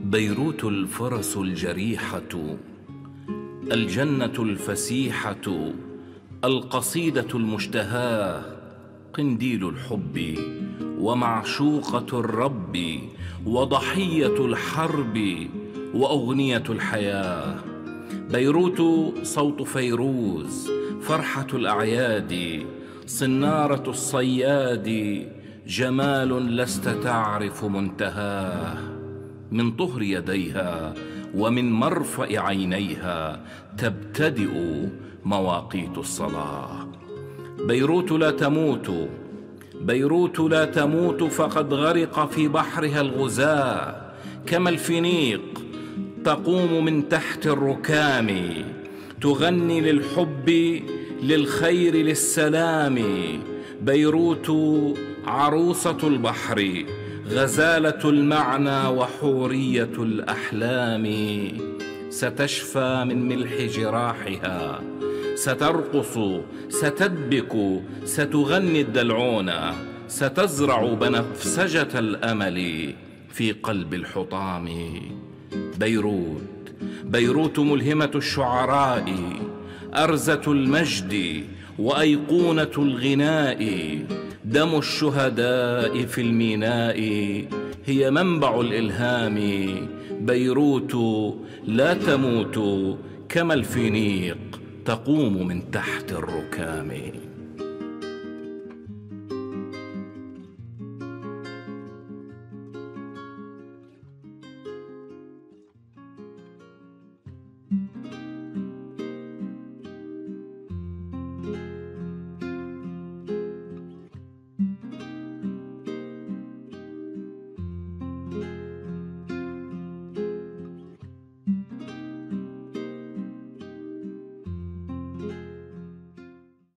بيروت الفرس الجريحة، الجنة الفسيحة، القصيدة المشتهاة، قنديل الحب ومعشوقة الرب، وضحية الحرب وأغنية الحياة. بيروت صوت فيروز، فرحة الأعياد، صنارة الصياد، جمال لست تعرف منتهاه. من طهر يديها ومن مرفأ عينيها تبتدئ مواقيت الصلاة. بيروت لا تموت، بيروت لا تموت، فقد غرق في بحرها الغزاة. كما الفينيق تقوم من تحت الركام، تغني للحب للخير للسلام. بيروت عروسة البحر، غزالة المعنى وحورية الأحلام. ستشفى من ملح جراحها، سترقص، ستدبك، ستغني الدلعونة، ستزرع بنفسجة الأمل في قلب الحطام. بيروت، بيروت ملهمة الشعراء، أرزة المجد وأيقونة الغناء. دم الشهداء في الميناء هي منبع الإلهام. بيروت لا تموت، كما الفينيق تقوم من تحت الركام.